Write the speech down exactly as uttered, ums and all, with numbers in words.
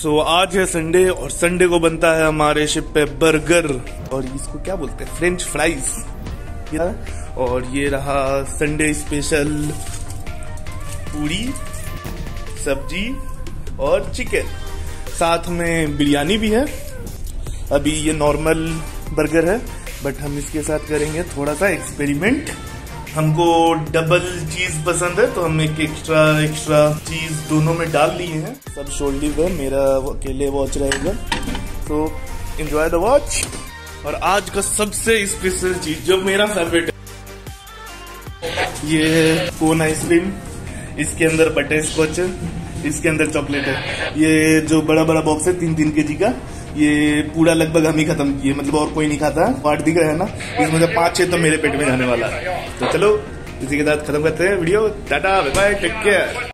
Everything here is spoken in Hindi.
सो so, आज है संडे और संडे को बनता है हमारे शिप पे बर्गर और इसको क्या बोलते हैं, फ्रेंच फ्राइज। और ये रहा संडे स्पेशल पूरी सब्जी और चिकन, साथ में बिरयानी भी है। अभी ये नॉर्मल बर्गर है बट हम इसके साथ करेंगे थोड़ा सा एक्सपेरिमेंट। हमको डबल चीज पसंद है तो हम एक एक्स्ट्रा एक्स्ट्रा चीज दोनों में डाल लिए हैं। सब शोल्ड है, मेरा अकेले वॉच रहेगा, तो एंजॉय द वॉच। और आज का सबसे स्पेशल चीज जो मेरा फेवरेट है, ये है कोन आइसक्रीम। इसके अंदर बटर स्कॉच है, इसके अंदर चॉकलेट है। ये जो बड़ा बड़ा बॉक्स है तीन तीन के जी का, ये पूरा लगभग हम ही खत्म किए, मतलब और कोई नहीं खाता। पार्ट दिख रहा है ना, इसमें से पांच छह तो मेरे पेट में जाने वाला है। तो चलो इसी के साथ खत्म करते हैं video. Tata bye bye, take care.